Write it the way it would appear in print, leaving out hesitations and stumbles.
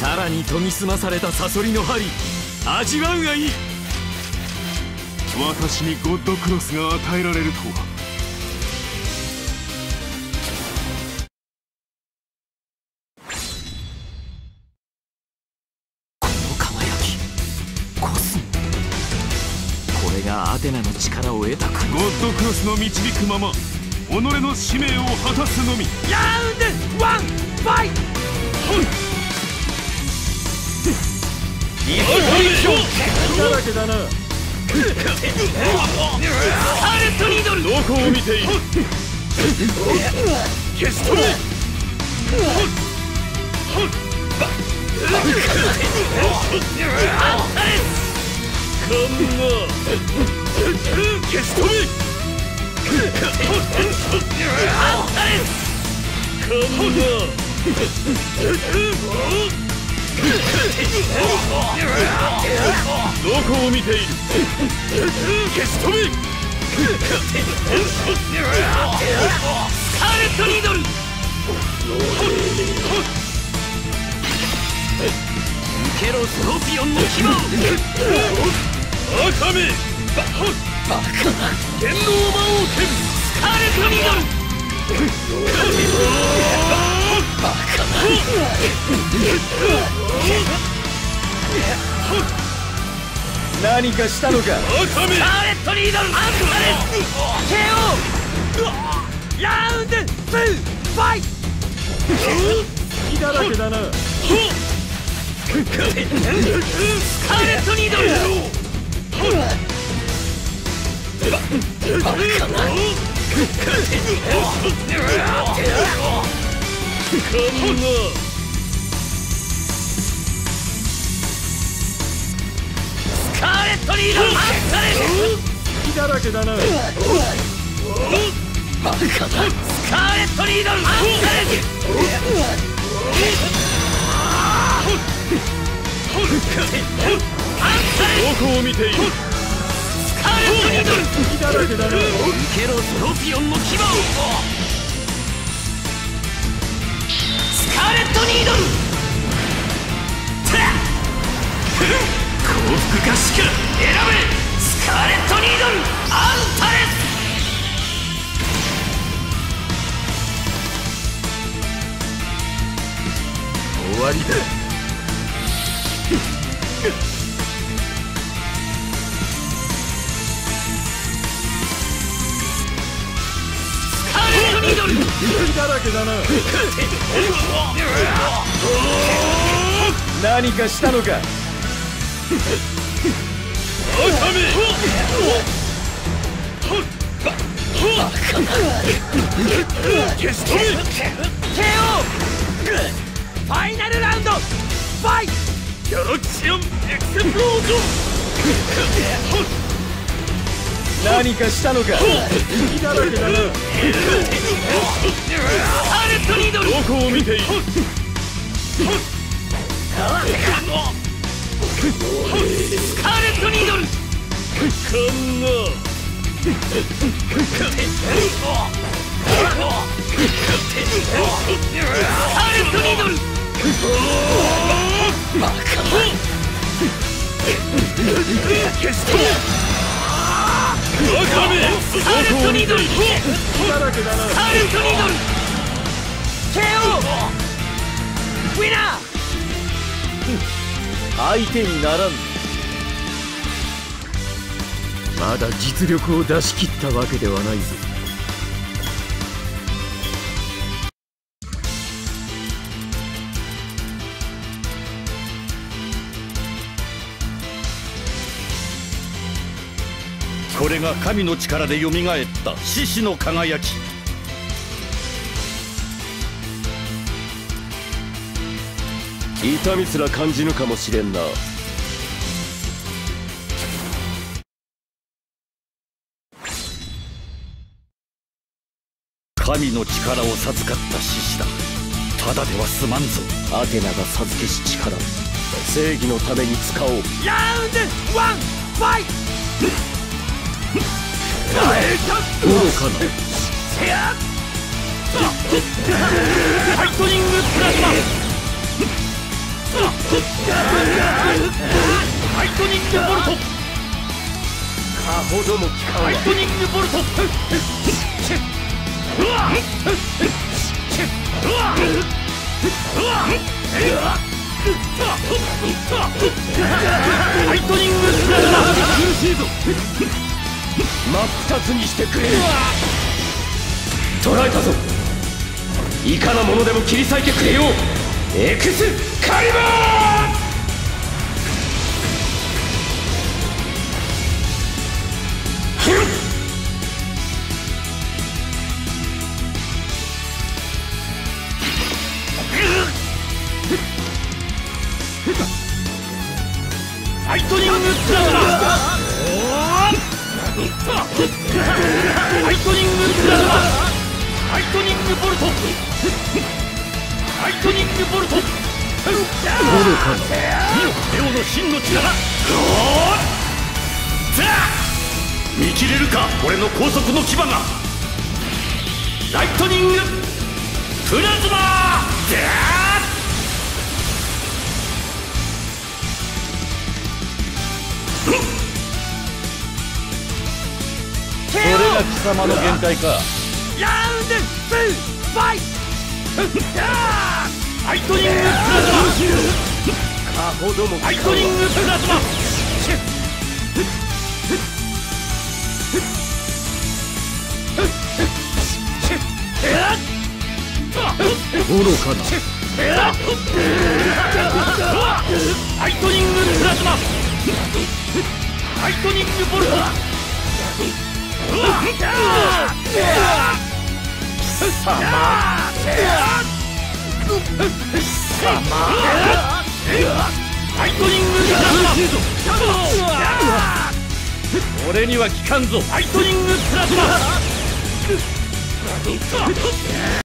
さらに研ぎ澄まされたサソリの針、味わうがいい。 私にゴッドクロスが与えられるとは。 この輝き、コスモ。これがアテナの力を得たクロス。 ゴッドクロスの導くまま己の使命を果たすのみ。 ラウンドワンファイト。 いだらけだな。スカーレットニードル。 どこを見ている。消し止め。 アンタレス。 こんな消し止め。 アンタレス。 こんなどこを見ている。消し止め。 スカーレットニードル。受けろスコーピオンの牙を。 赤目バカな剣の魔王剣。 スカーレットニードル。バカな何かしたのか。赤目スカーレットニードル。アンタレス KO。ラウンド2ファイト。 火だらけだな。 スカーレットニードル。バカなこんなスカーレットニードル。アンタレス火だらけだな。 バカなスカーレットニードル。アンタレスどこを見ている。 スカーレットニードル。 火だらけだな。 受けろスコーピオンの牙を。スカーレットニードル。幸福か死か選べ。スカーレットニードル。アンタレス。 終わりだ。 スカーレットニードル。 火だらけだな。何かしたのか。赤目消し止め。 KO。ファイナルラウンドファイト。 ギャラクシアンエクセプロージョン。何かしたのか。火だらけだな。 スカーレットニードル。 どこを見ている。 スカーレットニードル。 こんなスカーレットニードル。バカな消し止め。赤目スカーレットニードル。 火だらけだな。 スカーレットニードル。KO。ウィナー。 相手にならん。まだ実力を出し切ったわけではないぞ。これが神の力でよみがえった獅子の輝き。痛みすら感じぬかもしれんな。神の力を授かった獅子だ。ただでは済まんぞ。アテナが授けし力、正義のために使おう。 ラウンドワンファイト。 愚かな。 せやライトニングプラズマ。 ライトニングボルト。 かほども効かんわ。 ライトニングボルト。ライトニングスラッシャー。苦しいぞ。 真っ二つにしてくれる。捕らえたぞ。いかなものでも切り裂いてくれよう。エクスカリバー。 ライトニングスラッシャー。ライトニングスラッシャー。ライトニングボルト。ライトニングボルト。 ボルカのレオの真の力。見切れるか俺の高速の牙が。ライトニングプラズマ。 それが貴様の限界か。 ラウンド2ファイト。ライトニングプラズマ。 かほども効かんわ。 ライトニングプラズマ。 愚かな。 ライトニングプラズマ。ライトニングボルト。貴様。ライトニングプラズマ。 俺には効かんぞ。 ライトニングプラズマ。